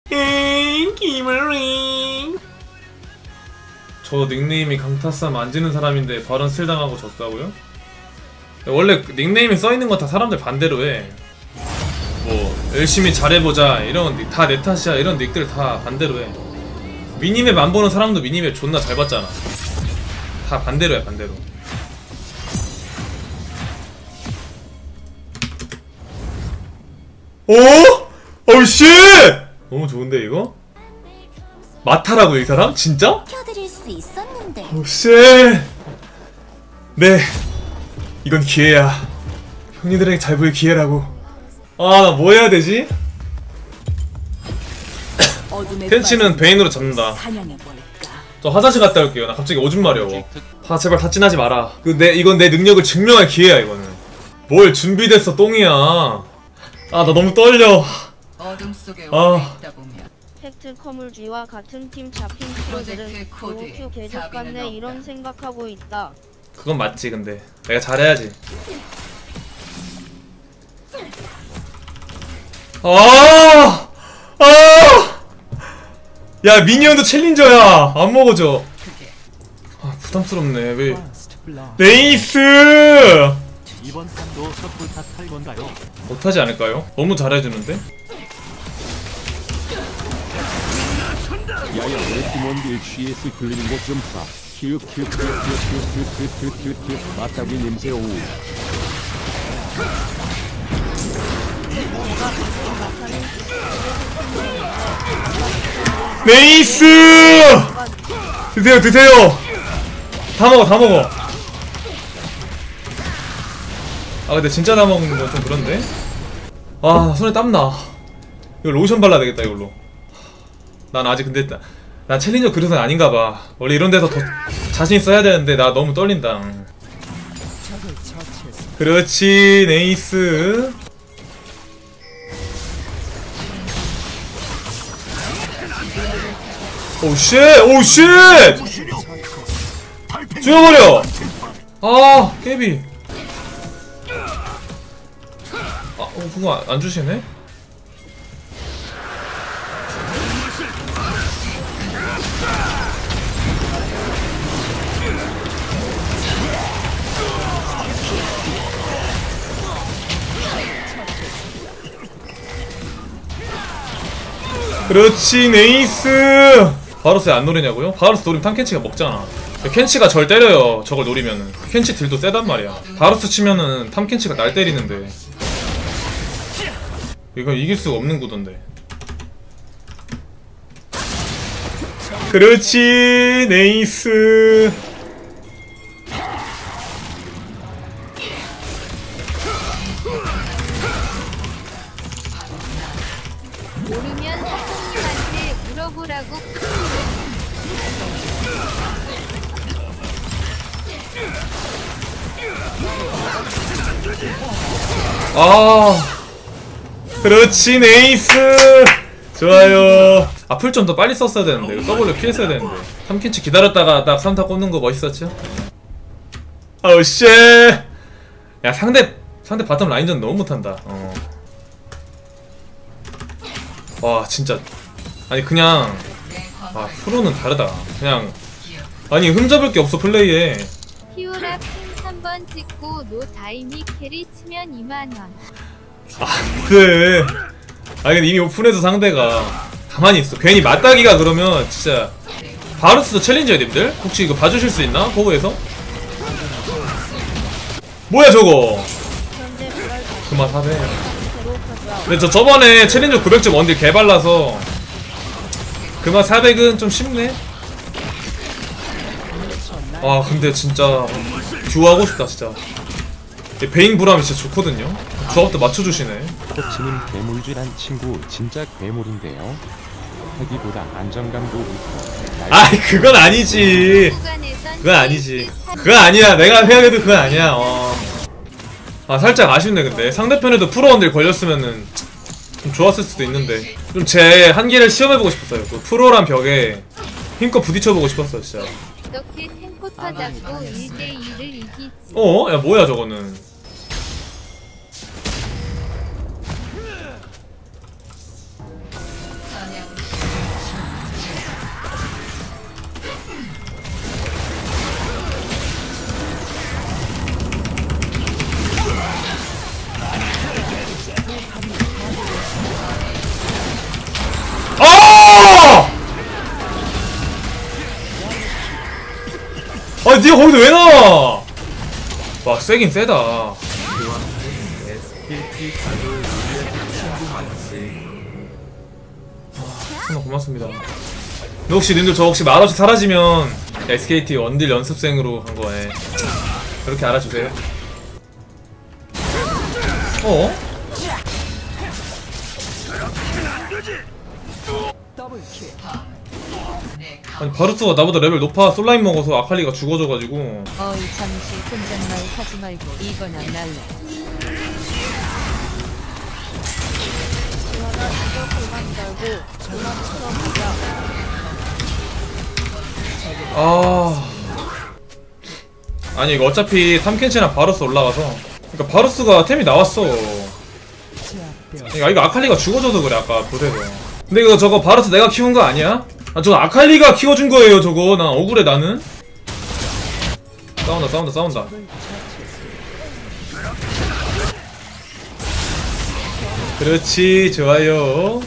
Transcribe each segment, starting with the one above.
김을링. 저 닉네임이 강타쌈 안 지는 사람인데 발언 스틸당하고 졌다고요? 원래 닉네임에 써있는 거 다 사람들 반대로 해. 뭐 열심히 잘해보자 이런 다 내 탓이야 이런 닉들 다 반대로 해. 미니맵 안 보는 사람도 미니맵 존나 잘 봤잖아. 다 반대로 해 반대로. 오? 어우 씨! 너무 좋은데 이거? 마타라고 이 사람? 진짜? 어우 씨! 네 이건 기회야. 형님들에게 잘 보일 기회라고. 아 나 뭐 해야 되지? 켄치는 베인으로 잡는다. 저 화장실 갔다 올게요. 나 갑자기 오줌 마려워. 다 제발 다찐하지 마라. 이건 내 능력을 증명할 기회야 이거는. 뭘 준비됐어 똥이야. 아 나 너무 떨려. 아 팩트 커물쥐와 같은 팀 잡힌 프로들은 로큐 개적 같네 이런 생각하고 있다. 그건 맞지. 근데 내가 잘해야지. 야 미니언도 챌린저야. 안 먹어줘. 아 부담스럽네. 왜 네이스 이번 판도 서플 탓할 건가요? 못하지 않을까요? 너무 잘해주는데? 야야 왜 팀원들 GS 굴리는 것 좀 봐. 키읔 맞다위 냄새 오우. 네이스! 드세요 드세요. 다 먹어 다 먹어. 아 근데 진짜 다 먹는 건 좀 그런데? 아 나 손에 땀나. 이거 로션 발라야 되겠다 이걸로. 난 아직 근데 나 챌린저 그릇은 아닌가봐. 원래 이런 데서 더 자신 있어야 되는데 나 너무 떨린다. 그렇지 네이스. 오 쉣! 오 쉣! 죽여버려! 아 깨비. 아 그거 안 주시네? 그렇지 네이스. 바로스 안 노리냐고요? 바로스 노리면 탐켄치가 먹잖아. 켄치가 절 때려요 저걸 노리면은. 켄치 딜도 세단 말이야. 바로스 치면은 탐켄치가 날 때리는데 이건 이길 수가 없는 구도인데. 그렇지 네이스. 모르면 사장님한테 물어보라고. 아 그렇지 네이스. 좋아요. 아 풀 좀 더 빨리 썼어야 되는데. 이거 W 피했어야 되는데. 3킨치 기다렸다가 딱 3타 꽂는 거 멋있었죠? 아우 쉣. 야 상대 바텀 라인전 너무 못한다. 와 진짜 아니 그냥 아 프로는 다르다. 그냥 아니 흠잡을 게 없어 플레이에. 히오라 핀 3번 찍고 노 다이미 캐리 치면 2만원. 안돼. 아니 근데 이미 오픈해서 상대가 가만히 있어. 괜히 맞다기가 그러면 진짜. 바루스도 챌린저야 님들? 혹시 이거 봐주실 수 있나? 보고에서? 뭐야 저거. 그만 하네. 근데 저번에 챌린저 900점 원딜 개발라서 그만 400은 좀 쉽네. 아 근데 진짜 듀오하고 싶다 진짜. 베인 브람이 진짜 좋거든요. 조합도 맞춰주시네. 코치님 괴물쥐란 친구 진짜 괴물인데요. 하기보다 안정감도 있고. 아이 그건 아니지. 그건 아니지. 그건 아니야. 내가 생각해도 그건 아니야. 아 살짝 아쉽네. 근데 상대편에도 프로원들 걸렸으면은 좀 좋았을 수도 있는데 좀 제 한계를 시험해보고 싶었어요. 그 프로란 벽에 힘껏 부딪혀보고 싶었어요 진짜. 이렇게 템포 터잡고 1대2를 이기지. 야 뭐야 저거는. 니가 거기서 왜 나와? 와 세긴 세다. 정말 고맙습니다. 근데 혹시 님들 저 혹시 말없이 사라지면 SKT 원딜 연습생으로 간 거에 그렇게 알아주세요. 어? 아니 바루스가 나보다 레벨 높아 솔라인 먹어서 아칼리가 죽어져가지고. 어이 잠시 혼잣말 하지 말고 이거나 날래. 지원아 이거 그만 달고 그만 풀어보자. 아니 이거 어차피 탐켄치랑 바루스 올라가서 그러니까 바루스가 템이 나왔어. 이거 아칼리가 죽어져서 그래 아까 보세요. 근데 이거 저거 바루스 내가 키운 거 아니야? 아 저거 아칼리가 키워준 거예요 저거. 나 억울해 나는. 싸운다. 그렇지 좋아요.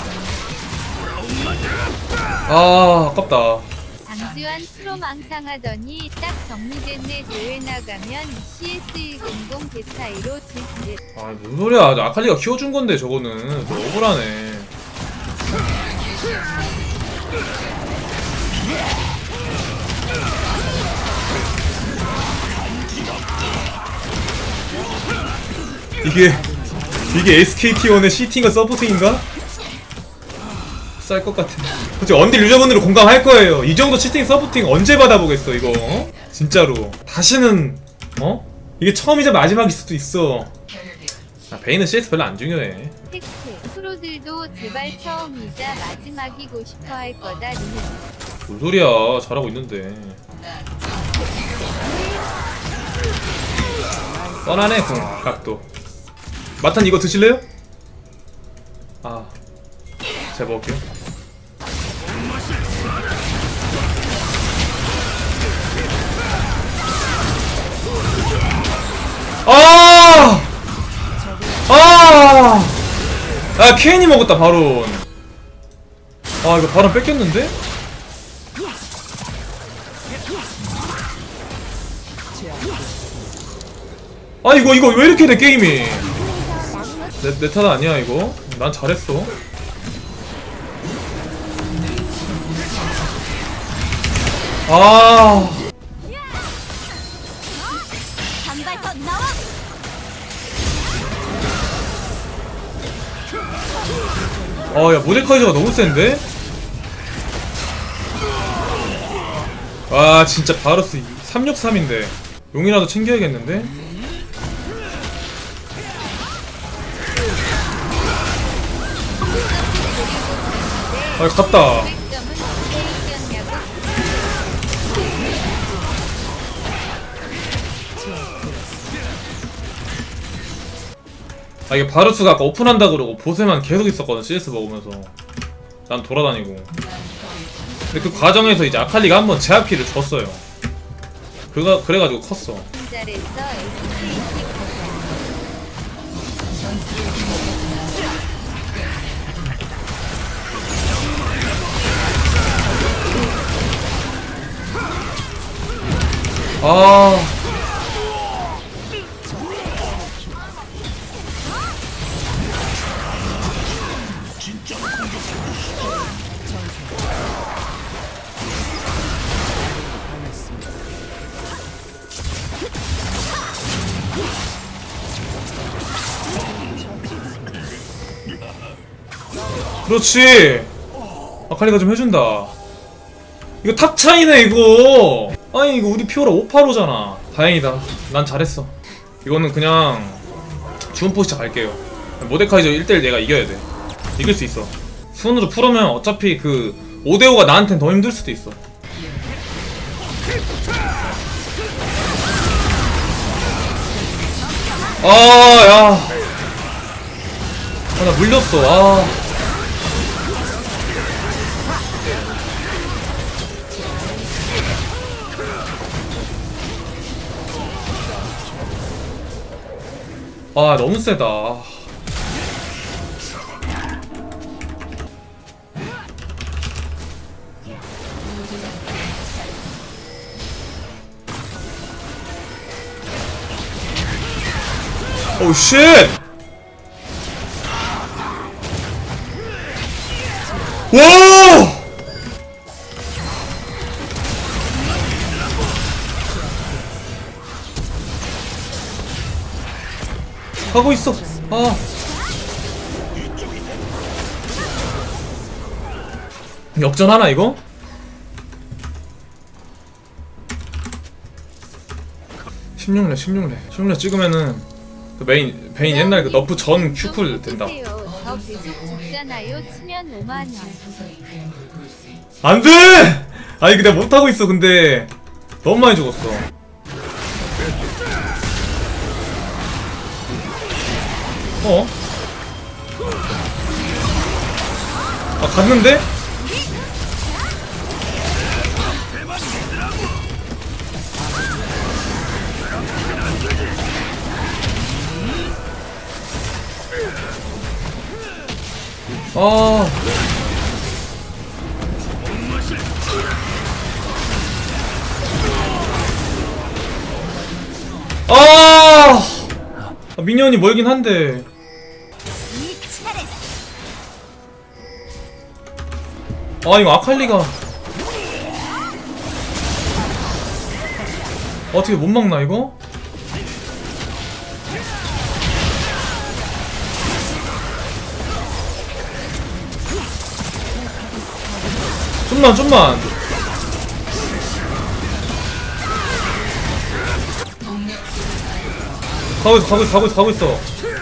아깝다. 장지환 프로 망상하더니 딱 정리됐네. 대회 나가면 CS100 대차이로 질질. 뭔 소리야. 아칼리가 키워준 건데 저거는. 저 억울하네. 이게 SKT1의 시팅과 서포팅인가? 쌀 것 같아. 솔직히 언딜 유저분들은 공감할 거예요. 이 정도 치팅 서포팅 언제 받아보겠어 이거. 진짜로. 다시는 이게 처음이자 마지막일 수도 있어. 베인은 CS 별로 안 중요해. 팩트 프로들도 제발 처음이자 마지막이고 싶어 할 거다. 니는 뭔 소리야. 잘하고 있는데. 뻔하네 궁 각도. 마탄 이거 드실래요? 제가 먹을게요. 케인이 먹었다 바론. 이거 바론 뺏겼는데? 이거 왜 이렇게 돼 게임이. 내 탓 아니야 이거. 난 잘했어. 단발 더 나와. 야 모데카이저가 너무 센데? 진짜 바루스 363인데 용이라도 챙겨야겠는데? 갔다. 이게 바루스가 아까 오픈한다 그러고 보세만 계속 있었거든. CS 먹으면서 난 돌아다니고. 근데 그 과정에서 이제 아칼리가 한번 제압키를 줬어요. 그래가지고 컸어. 잘했어. 그렇지. 아칼리가 좀 해준다. 이거 탑 차이네 이거. 이거 우리 피오라 585잖아. 다행이다. 난 잘했어. 이거는 그냥 주문포시차 갈게요. 모데카이저 1대1 내가 이겨야 돼. 이길 수 있어. 순으로 풀으면 어차피 그 5대5가 나한텐 더 힘들 수도 있어. 야. 나 물렸어. 너무 세다. 오 쉣! 와! 하고 있어. 아. 역전하나 이거? (16렙) 16렙 찍으면은 그 베인 옛날 그 너프 전 큐쿨 된다. 저 계속 죽잖아요. 치면 5만원. 안돼! 아니 근데 못하고 있어. 근데 너무 많이 죽었어. 어? 아 갔는데? 아. 미니언이 멀긴 한데. 아 이거 아칼리가 어떻게 못 막나 이거? 좀만 가고 있어.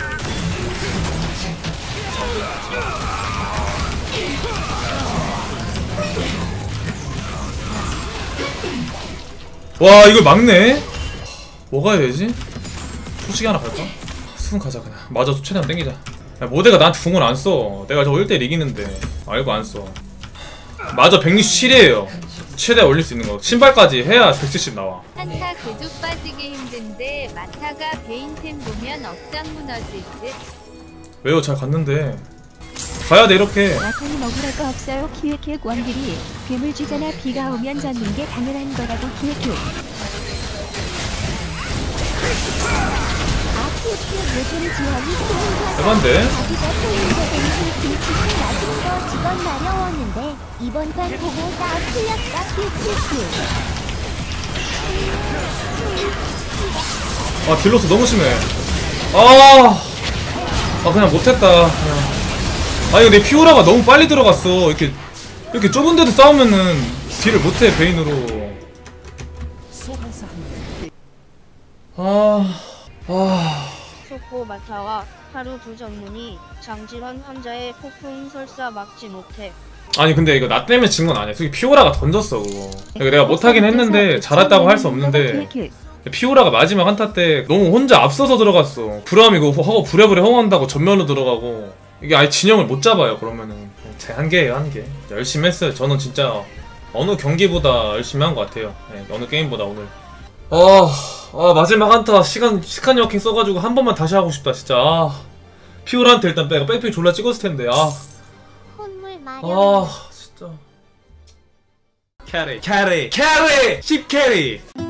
와 이걸 막네? 뭐 가야 되지? 소식이 하나 갈까? 수분 가자 그냥. 맞아 최대한 땡기자. 야, 모대가 나한테 궁을 안 써. 내가 저거 1대1 이기는데 알고 안 써. 맞아 167이에요 최대 올릴 수 있는 거. 신발까지 해야 170 나와. 한타 개조 빠지기 힘든데 마타가 베인템 보면 억장 무너질 듯. 왜요? 잘 갔는데 가야 돼 이렇게. 마타는 억울할 거 없어요. 키읔키읔 원딜이 괴물 주잖아. 비가 오면 젖는 게 당연한 거라고. 키읔키읔. 아 키읔키읔 요즘 지원이 대반데? 자기가 소유자된 김치를 맞은 거 직원 마려웠는데 이번 판 보고 다 틀렸다. 키읔키읔. 아 딜로스 너무 심해. 그냥 못했다 그냥. 아니 근데 피오라가 너무 빨리 들어갔어. 이렇게 좁은 데도 싸우면은 딜을 못해 베인으로. 소포 마타와 하루 두 전문이 장질환 환자의 폭풍 설사 막지 못해. 아니 근데 이거 나 때문에 진 건 아니야. 솔직히 피오라가 던졌어 그거. 그러니까 내가 못하긴 했는데 잘했다고 할 수 없는데 피오라가 마지막 한타 때 너무 혼자 앞서서 들어갔어. 브라움 이거 하고 부랴부랴 허용한다고 전면으로 들어가고 이게 아예 진영을 못 잡아요. 그러면은 제 한계예요 한계. 열심히 했어요. 저는 진짜 어느 경기보다 열심히 한 것 같아요. 네, 어느 게임보다 오늘. 마지막 한타 시간 여킹 써가지고 한 번만 다시 하고 싶다 진짜. 피오라한테 일단 내가 백팩 졸라 찍었을 텐데. 콧물 마려. 진짜. 캐리 10캐리